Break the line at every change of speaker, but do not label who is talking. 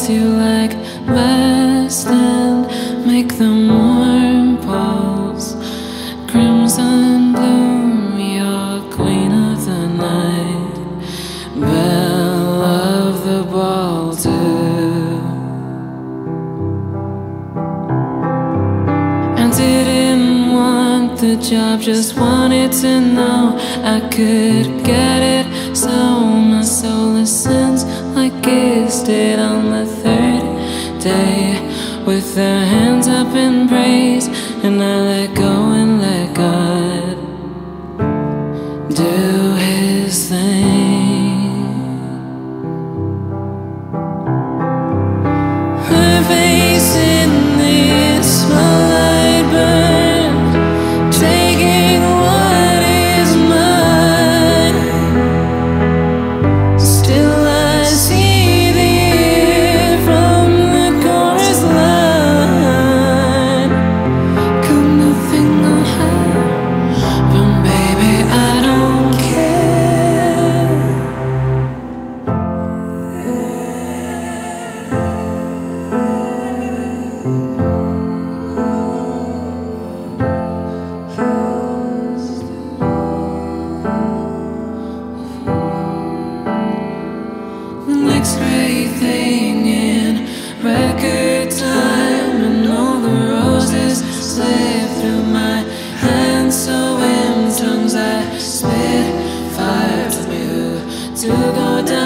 things you like best and make them warm balls. Crimson bloom, you're queen of the night, belle of the ball too. And didn't want the job, just wanted to know I could get it. So my soul ascends like Kiss did on the third day, with their hands up in praise, and I let go and let God do His thing. Her face in this spotlight burn, taking what is mine. Still I see the air from the chorus line. Come nothing will have, but baby I don't care. The next great thing in record time, and all the roses slip through my hands. So in tongues I spit fire from you to go down.